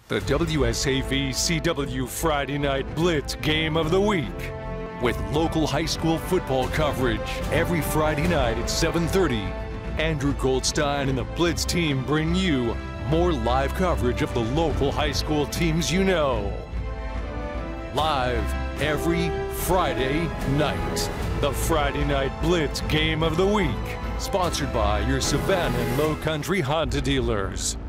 The WSAV CW Friday Night Blitz Game of the Week, with local high school football coverage every Friday night at 7:30. Andrew Goldstein and the Blitz team bring you more live coverage of the local high school teams you know. Live every Friday night. The Friday Night Blitz Game of the Week, sponsored by your Savannah and Low Country Honda dealers.